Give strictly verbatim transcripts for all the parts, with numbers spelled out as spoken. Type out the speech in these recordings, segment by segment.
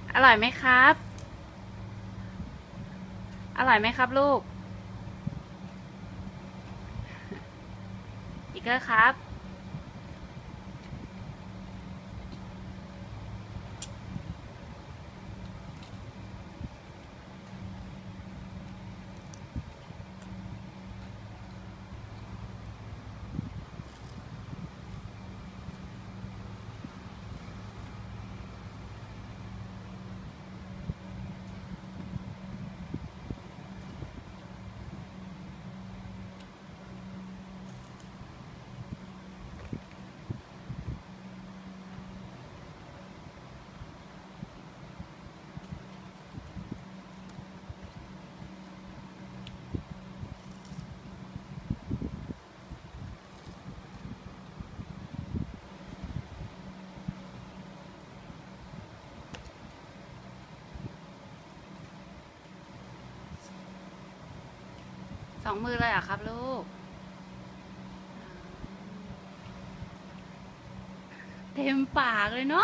อร่อยไหมครับอร่อยไหมครับลูกอีกแล้วครับสองมือเลยเหรอครับลูกเต็มปากเลยเนาะ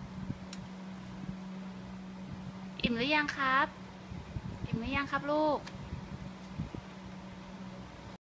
อิ่มหรือยังครับอิ่มหรือยังครับลูก